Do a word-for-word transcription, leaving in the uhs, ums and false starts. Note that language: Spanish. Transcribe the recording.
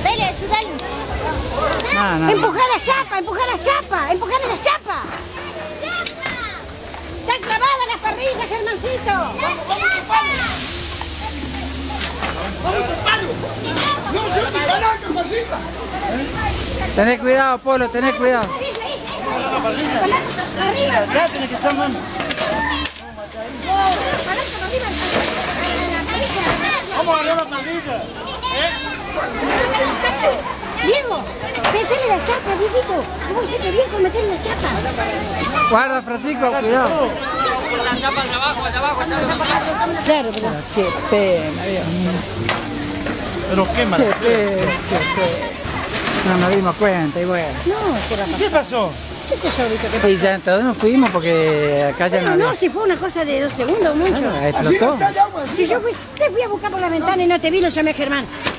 Dale, ayúdale. No, no. Empujá las chapas, empujá las chapas, empujá las chapas. Están clavadas las parrillas, Germancito. Tenés cuidado, Polo, tenés cuidado. Ya tenés que echar mano. Vamos a agarrar la parrilla. Diego, metele la chapa, Dieguito. ¿Cómo hiciste bien con meterle la chapa? Guarda, Francisco, cuidado. La chapa de abajo, de abajo, de abajo. Claro, pero... Qué pena, Dios mío. Pero qué mal. Qué pena, qué pena. No nos dimos cuenta y bueno. No, ¿qué va a pasar? ¿Qué pasó? ¿Qué sé yo, Vito? ¿Qué pasó? Y ya todos nos fuimos porque acá ya no Pero había. no, si fue una cosa de dos segundos, mucho. Bueno, explotó. Si yo fui, te fui a buscar por la ventana y no te vi, lo llamé a Germán.